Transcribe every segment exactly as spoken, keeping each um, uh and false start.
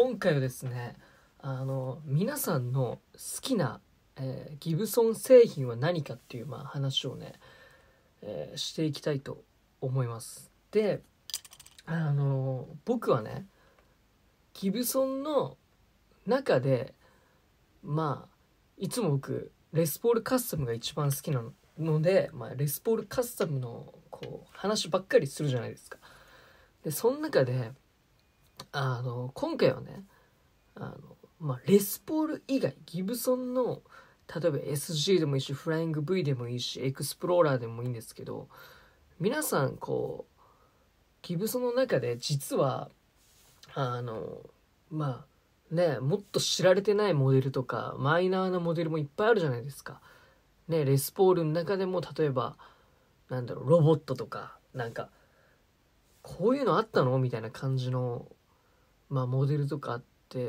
今回はですね、あの皆さんの好きな、えーギブソン製品は何かっていう、まあ、話をね、えーしていきたいと思います。で、あの僕はね、ギブソンの中で、まあいつも僕レスポールカスタムが一番好きなので、まあ、レスポールカスタムのこう話ばっかりするじゃないですか。でその中であの今回はね、あの、まあ、レスポール以外ギブソンの例えば エスジー でもいいし、フライング V でもいいし、エクスプローラーでもいいんですけど、皆さんこうギブソンの中で実はあのまあね、もっと知られてないモデルとかマイナーなモデルもいっぱいあるじゃないですかね。レスポールの中でも例えばなんだろう、ロボットとか、なんかこういうのあったのみたいな感じの、まあ、モデルとかあって、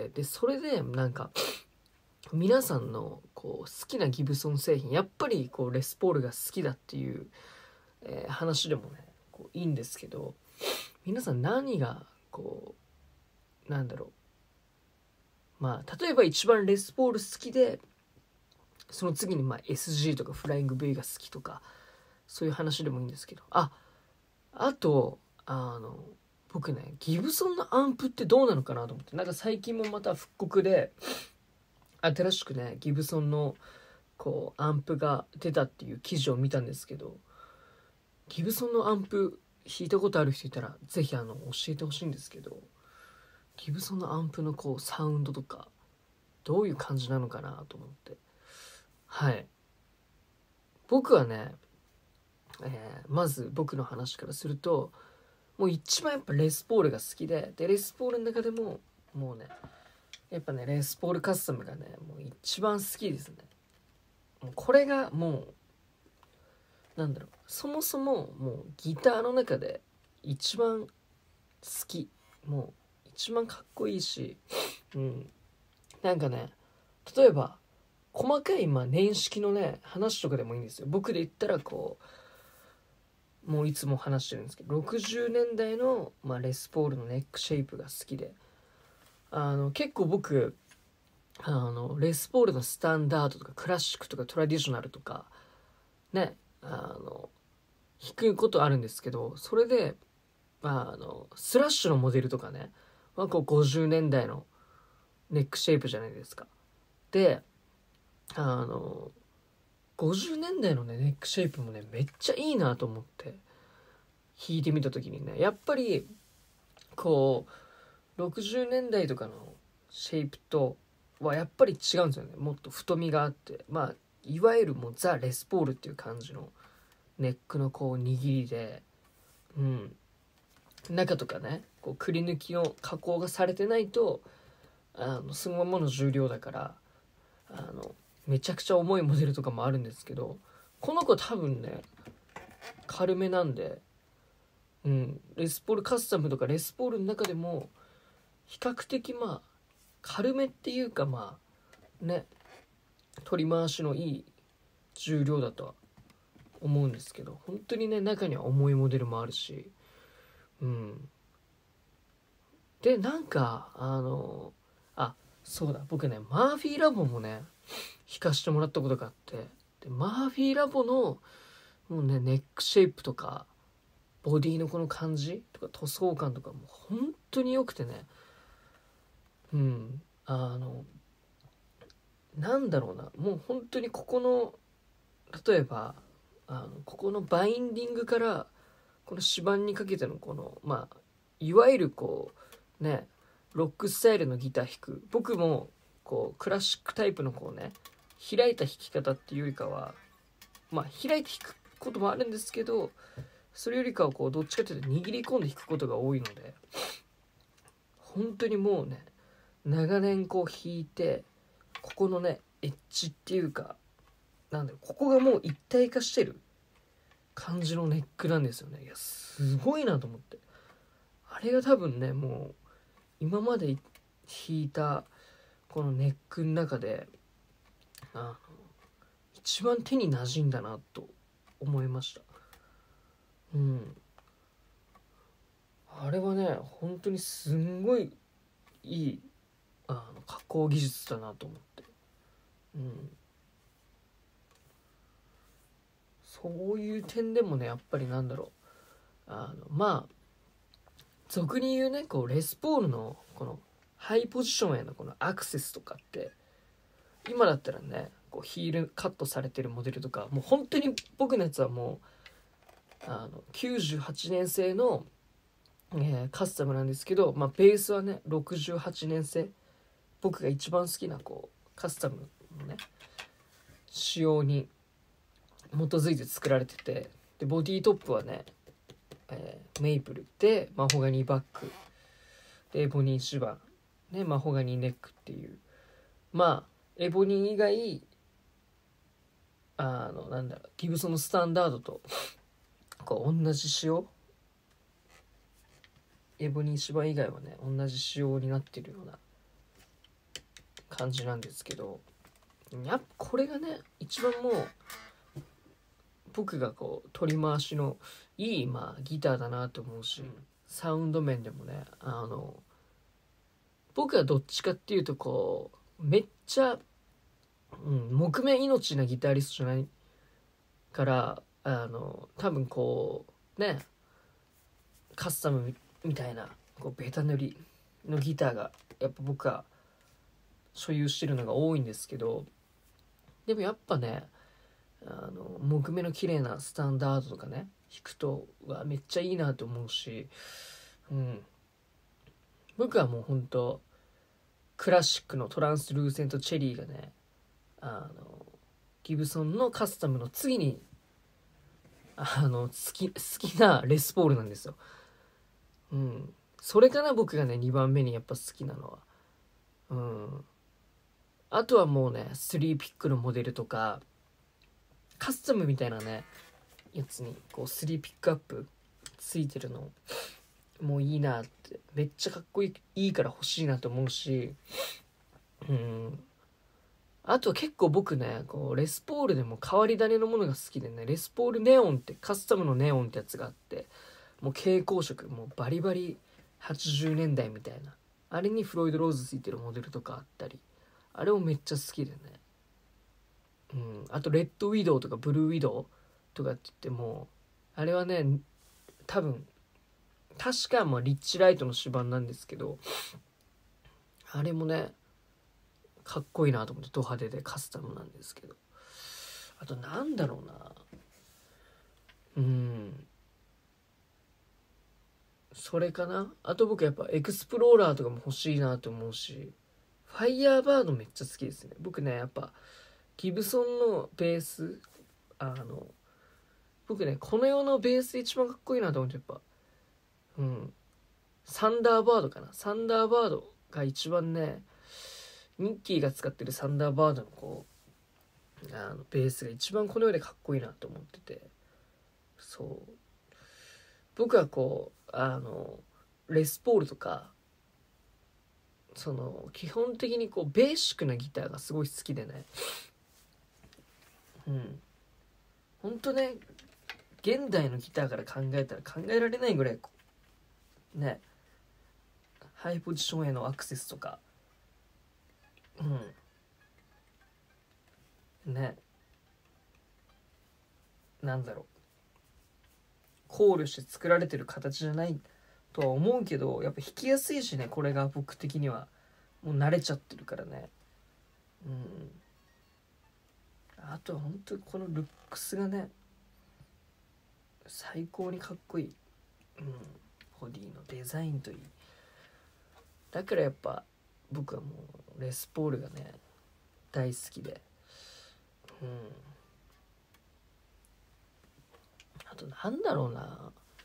でそれでなんか皆さんのこう好きなギブソン製品、やっぱりこうレスポールが好きだっていう、えー話でもねこういいんですけど、皆さん何がこうなんだろう、まあ例えば一番レスポール好きで、その次にまあ エスジー とかフライング V が好きとか、そういう話でもいいんですけど、ああとあの僕ね、ギブソンのアンプってどうなのかなと思って、なんか最近もまた復刻で新しくねギブソンのこうアンプが出たっていう記事を見たんですけど、ギブソンのアンプ弾いたことある人いたらぜひあの教えてほしいんですけど、ギブソンのアンプのこうサウンドとかどういう感じなのかなと思って。はい、僕はね、えーまず僕の話からすると、もう一番やっぱレスポールが好きで、でレスポールの中でももうね、やっぱねレスポールカスタムがねもう一番好きですね。もうこれがもうなんだろう、そもそももうギターの中で一番好き、もう一番かっこいいし、うん、なんかね、例えば細かいまあ年式のね話とかでもいいんですよ。僕で言ったらこうもういつも話してるんですけど、ろくじゅうねんだいの、まあ、レスポールのネックシェイプが好きで、あの結構僕あのレスポールのスタンダードとかクラシックとかトラディショナルとかね、あの弾くことあるんですけど、それであのスラッシュのモデルとかね、まあ、こうごじゅうねんだいのネックシェイプじゃないですか。であのごじゅうねんだいのねネックシェイプもねめっちゃいいなと思って弾いてみた時にね、やっぱりこうろくじゅうねんだいとかのシェイプとはやっぱり違うんですよね。もっと太みがあって、まあいわゆるもうザ・レスポールっていう感じのネックのこう握りで、うん、中とかねこうくり抜きの加工がされてないとあのそのままの重量だから、あのめちゃくちゃ重いモデルとかもあるんですけど、この子多分ね軽めなんで、うん、レスポールカスタムとかレスポールの中でも比較的まあ軽めっていうか、まあね取り回しのいい重量だとは思うんですけど、本当にね中には重いモデルもあるし、うんでなんかあのあそうだ、僕ねマーフィーラボもね弾かしてもらったことがあって、でマーフィーラボのもうねネックシェイプとかボディのこの感じとか塗装感とかも本当に良くてね、うんあのなんだろうな、もう本当にここの例えばあのここのバインディングからこの指板にかけてのこのまあいわゆるこうねロックスタイルのギター弾く僕もこうクラシックタイプのこうね開いた弾き方っていうよりかは、まあ開いて弾くこともあるんですけど、それよりかはこうどっちかというと握り込んで弾くことが多いので、本当にもうね長年こう弾いてここのねエッジっていうか、なんだろう、ここがもう一体化してる感じのネックなんですよね。いやすごいなと思って、あれが多分ねもう今まで弾いたこのネックの中であの一番手に馴染んだなと思いました。うん、あれはね本当にすんごいいいあの加工技術だなと思って、うん、そういう点でもねやっぱりなんだろう、あのまあ俗に言うねこうレスポールのこのハイポジションへのこのアクセスとかって今だったらねこうヒールカットされてるモデルとかもう本当に僕のやつはもうあのきゅうじゅうはちねん製の、えーカスタムなんですけど、まあ、ベースはねろくじゅうはちねん製、僕が一番好きなこうカスタムのね仕様に基づいて作られてて、でボディトップはね、えーメイプルでマホガニーバックでエボニー指板ねマホガニーネックっていう、まあエボニー以外あのなんだギブソンのスタンダードとこう同じ仕様、エボニー指板以外はね同じ仕様になってるような感じなんですけど、やっぱこれがね一番もう僕がこう取り回しのいい、まあ、ギターだなと思うし、サウンド面でもねあの僕はどっちかっていうとこうめっちゃ、うん、木目命なギタリストじゃないからあの多分こうねカスタムみたいなこうベタ塗りのギターがやっぱ僕は所有してるのが多いんですけど、でもやっぱねあの木目の綺麗なスタンダードとかね弾くとはめっちゃいいなと思うし、うん、僕はもうほんとクラシックのトランスルーセントチェリーがねあのギブソンのカスタムの次にあの好き好きなレスポールなんですよ。うん、それかな僕がねにばんめにやっぱ好きなのは。うん、あとはもうねスリーピックのモデルとかカスタムみたいなねやつにこうスリーピックアップついてるのもういいなって、めっちゃかっこいいいいから欲しいなと思うし、うん、あと結構僕ねこうレスポールでも変わり種のものが好きでね、レスポールネオンってカスタムのネオンってやつがあって、もう蛍光色もうバリバリはちじゅうねんだいみたいな、あれにフロイドローズついてるモデルとかあったり、あれもめっちゃ好きでね、うん、あとレッドウィドウとかブルーウィドウとかって言ってもあれはね多分確かまあリッチライトの指板なんですけど、あれもねかっこいいなと思ってド派手でカスタムなんですけど、あとなんだろうな、うんそれかな。あと僕やっぱエクスプローラーとかも欲しいなと思うし、ファイヤーバードめっちゃ好きですね。僕ねやっぱギブソンのベース、あの僕ねこの世のベース一番かっこいいなと思って、やっぱうんサンダーバードかな。サンダーバードが一番ね、ニッキーが使ってるサンダーバードのこうあのベースが一番この世でかっこいいなと思ってて、そう僕はこうあのレスポールとかその基本的にこうベーシックなギターがすごい好きでね、うんほんとね現代のギターから考えたら考えられないぐらいねハイポジションへのアクセスとか、うんねなんだろう考慮して作られてる形じゃないとは思うけど、やっぱ弾きやすいしね、これが僕的にはもう慣れちゃってるからね、うんあとは本当にこのルックスがね最高にかっこいい、うん、ボディのデザインといい、だからやっぱ僕はもうレスポールがね大好きで、うんあとなんだろうな、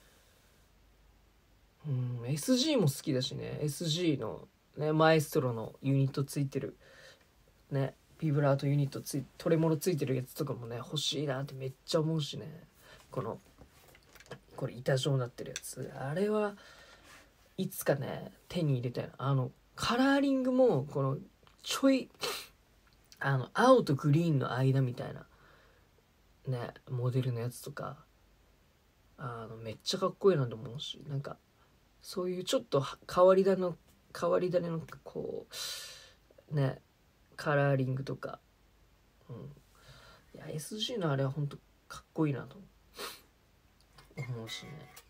うん エスジー も好きだしね、 エスジー のねマエストロのユニットついてるねビブラートユニットついトレモロついてるやつとかもね欲しいなってめっちゃ思うしね、このこれ板状になってるやつ、あれはいつかね手に入れたいな。あのカラーリングもこのちょいあの青とグリーンの間みたいなねモデルのやつとかあのめっちゃかっこいいなと思うし、なんかそういうちょっと変わり種の変わり種のこうねカラーリングとか、うん、いや エスジー のあれは本当かっこいいなと思うしね、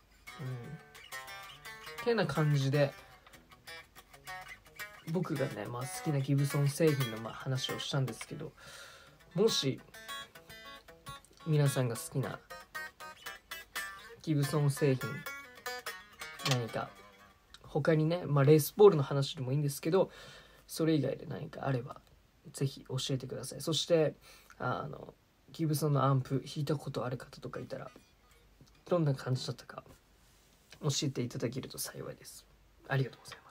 うん、てな感じで僕がね、まあ、好きなギブソン製品のまあ話をしたんですけど、もし皆さんが好きなギブソン製品何か他にね、まあ、レースボールの話でもいいんですけど、それ以外で何かあればぜひ教えてください。そしてあのギブソンのアンプ弾いたことある方とかいたらどんな感じだったか教えていただけると幸いです。ありがとうございます。